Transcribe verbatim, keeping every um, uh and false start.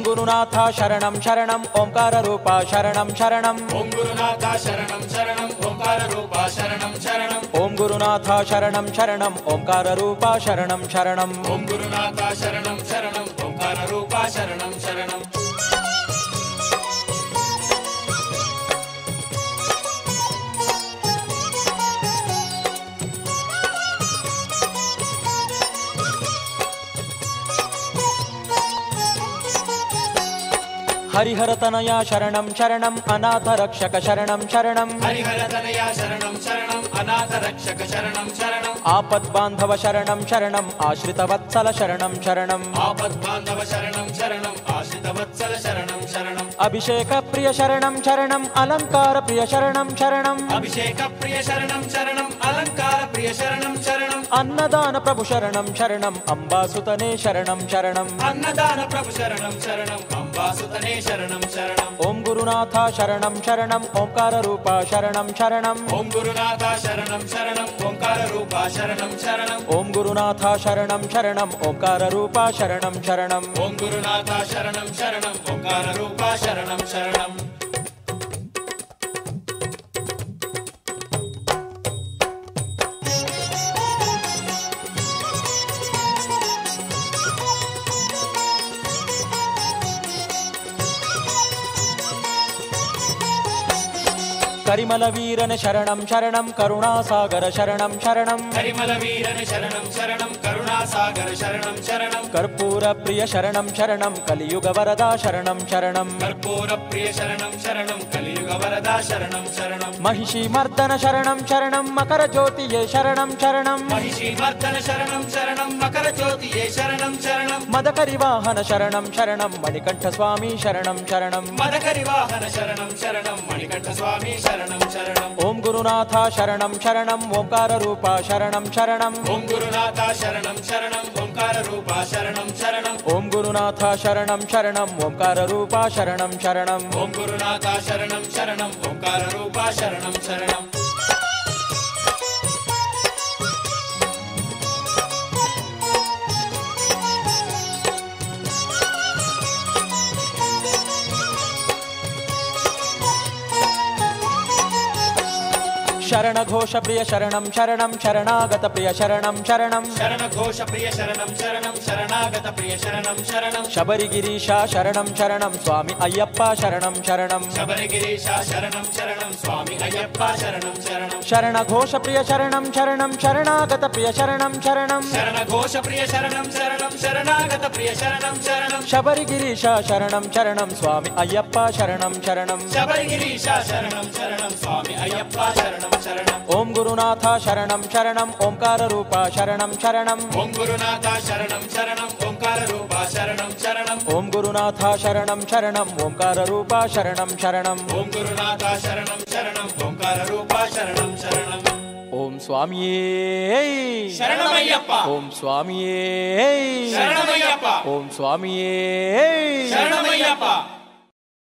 ಗುರುನಾಥ ಶರಣಂ ಶರಣಂ ಓಂಕಾರ ರೂಪ ಶರಣಂ ಶರಣಂ ಓಂ ಗುರುನಾಥ ಶರಣಂ ಶರಣಂ ಓಂಕಾರ ರೂಪ ಶರಣಂ ಶರಣಂ ಓಂ ಗುರುನಾಥ ಶರಣಂ ಶರಣಂ ಓಂಕಾರ ರೂಪ ಶರಣಂ ಶರಣಂ ಓಂ ಗುರುನಾಥ ಶರಣಂ ಶರಣಂ ಓಂಕಾರ ರೂಪ ಶರಣಂ ಶರಣಂ ಹರಿಹರತನಯ ಶರಣಂ ಶರಣಂ ಅನಾಥ ರಕ್ಷಕ ಶರಣಂ ಶರಣಂ ಹರಿಹರತನಯ ಶರಣಂ ಶರಣಂ ಅನಾಥ ರಕ್ಷಕ ಶರಣಂ ಶರಣಂ ಆಪದ್ಬಾಂಧವ ಶರಣಂ ಶರಣಂ ಆಶ್ರಿತ ವತ್ಸಲ ಶರಣಂ ಶರಣಂ ಆಪದ್ಬಾಂಧವ ಶರಣಂ ಶರಣಂ ಆಶ್ರಿತ ವತ್ಸಲ ಶರಣಂ ಶರಣಂ ಅಭಿಷೇಕ ಪ್ರಿಯ ಶರಣಂ ಶರಣಂ ಅಲಂಕಾರ ಪ್ರಿಯ ಶರಣಂ ಶರಣಂ ಅಭಿಷೇಕ ಪ್ರಿಯ ಶರಣಂ ಶರಣಂ ಅಲಂಕಾರ ಪ್ರಿಯ ಶರಣಂ ಶರಣಂ ಅನ್ನದಾನ ಪ್ರಭು ಶರಣಂ ಶರಣಂ ಅಂಬಾಸುತನೇ ಶರಣಂ ಶರಣಂ ಅನ್ನದಾನ ಪ್ರಭು ಶರಣಂ ಶರಣಂ ಅಂಬಾಸುತನೇ ಶರಣಂ ಶರಣಂ ಓಂ ಗುರುನಾಥ ಶರಣಂ ಶರಣಂ ಓಂಕಾರ ರೂಪ ಶರಣಂ ಶರಣಂ ಓಂ ಗುರುನಾಥ ಶರಣಂ ಶರಣಂ ಓಂಕಾರ ರೂಪ ಶರಣಂ ಶರಣಂ ಓಂ ಗುರುನಾಥ ಶರಣಂ ಶರಣಂ ಓಂಕಾರ ರೂಪ ಶರಣಂ ಶರಣಂ ಓಂ ಗುರುನಾಥ ಶರಣಂ ಶರಣಂ ಓಂಕಾರ ರೂಪ ಶರಣಂ ಶರಣಂ ಕರಿಮಲ ವೀರನ ಶರಣಂ ಶರಣಂ ಕರುಣಾಸಾಗರ ಶರಣಂ ಶರಣಂ ಕರಿಮಲ ವೀರನ ಶರಣಂ ಶರಣಂ ಕರುಣಾಸಾಗರ ಶರಣಂ ಶರಣಂ ಕರ್ಪೂರ ಪ್ರಿಯ ಶರಣಂ ಶರಣಂ ಕಲಿಯುಗ ವರದ ಶರಣಂ ಶರಣಂ ಕರ್ಪೂರ ಪ್ರಿಯ ಶರಣಂ ಶರಣಂ ಕಲಿಯುಗ ವರದ ಶರಣಂ ಶರಣಂ ಮಹಿಷಿ ಮರ್ದನ ಶರಣಂ ಶರಣಂ ಮಕರ ಜ್ಯೋತಿಯೇ ಶರಣಂ ಶರಣಂ ಮಹಿಷಿ ಮರ್ದನ ಶರಣಂ ಶರಣಂ ಮಕರ ಜ್ಯೋತಿಯೇ ಶರಣಂ ಶರಣಂ ಮದಕರಿವಾಹನ ಶರಣಂ ಶರಣಂ ಮಣಿಕಂಠ ಸ್ವಾಮಿ ಶರಣಂ ಶರಣಂ ಮದಕರಿವಾಹನ ಶರಣಂ ಶರಣಂ ಮಣಿಕಂಠ ಸ್ವಾಮಿ ಶರಣಂ ಶರಣಂ ಓಂ ಗುರುನಾಥ ಶರಣಂ ಶರಣಂ ಓಂಕಾರ ರೂಪ ಶರಣಂ ಶರಣಂ ಓಂ ಗುರುನಾಥ ಶರಣಂ ಶರಣಂ ಓಂಕಾರ ರೂಪ ಶರಣಂ ಶರಣಂ ಓಂ ಗುರುನಾಥ ಶರಣಂ ಶರಣಂ ಓಂಕಾರ ರೂಪ ಶರಣಂ ಶರಣಂ ಓಂ ಗುರುನಾಥ ಶರಣಂ ಶರಣಂ ಓಂಕಾರ ರೂಪ ಶರಣಂ ಶರಣಂ ಶರಣ ಘೋಷ ಪ್ರಿಯ ಶರಣಂ ಶರಣಂ ಶರಣಾಗತ ಪ್ರಿಯ ಶರಣಂ ಶರಣಂ ಶರಣ ಘೋಷ ಪ್ರಿಯ ಶರಣಂ ಶರಣಂ ಶರಣಾಗತ ಪ್ರಿಯ ಶರಣಂ ಶರಣಂ ಶಬರಿಗಿರೀಶ ಶರಣಂ ಶರಣಂ ಸ್ವಾಮಿ ಅಯ್ಯಪ್ಪ ಶರಣಂ ಶರಣಂ ಶಬರಿಗಿರೀಶ ಶರಣಂ ಶರಣಂ ಸ್ವಾಮಿ ಅಯ್ಯಪ್ಪ ಶರಣಂ ಶರಣಂ ಶರಣ ಘೋಷ ಪ್ರಿಯ ಶರಣಂ ಶರಣಂ ಶರಣಾಗತ ಪ್ರಿಯ ಶರಣಂ ಶರಣಂ ಶರಣ ಘೋಷ ಪ್ರಿಯ ಶರಣಂ ಶರಣಂ ಶರಣಾಗತ ಪ್ರಿಯ ಶರಣಂ ಶರಣಂ ಶಬರಿಗಿರೀಶ ಶರಣಂ ಶರಣಂ ಸ್ವಾಮಿ ಅಯ್ಯಪ್ಪ ಶರಣಂ ಶರಣಂ ಶಬರಿಗಿರೀಶ ಶರಣಂ ಶರಣಂ ಸ್ವಾಮಿ ಅಯ್ಯಪ್ಪ ಶರಣಂ ಶರಣಂ ಓಂ ಗುರುನಾಥ ಶರಣಂ ಶರಣಂ ಓಂಕಾರ ರೂಪ ಶರಣಂ ಶರಣಂ ಓಂ ಗುರುನಾಥ ಶರಣಂ ಶರಣಂ ಓಂಕಾರ ರೂಪ ಶರಣಂ ಶರಣಂ ಓಂ ಗುರುನಾಥ ಶರಣಂ ಶರಣಂ ಓಂಕಾರ ರೂಪ ಶರಣಂ ಶರಣಂ ಓಂ ಗುರುನಾಥ ಶರಣಂ ಶರಣಂ ಓಂಕಾರ ರೂಪ ಶರಣಂ ಶರಣಂ ಓಂ ಸ್ವಾಮಿಯೇ ಶರಣಮಯ್ಯಪ್ಪ ಓಂ ಸ್ವಾಮಿಯೇ ಶರಣಮಯ್ಯಪ್ಪ ಓಂ ಸ್ವಾಮಿಯೇ ಶರಣಮಯ್ಯಪ್ಪ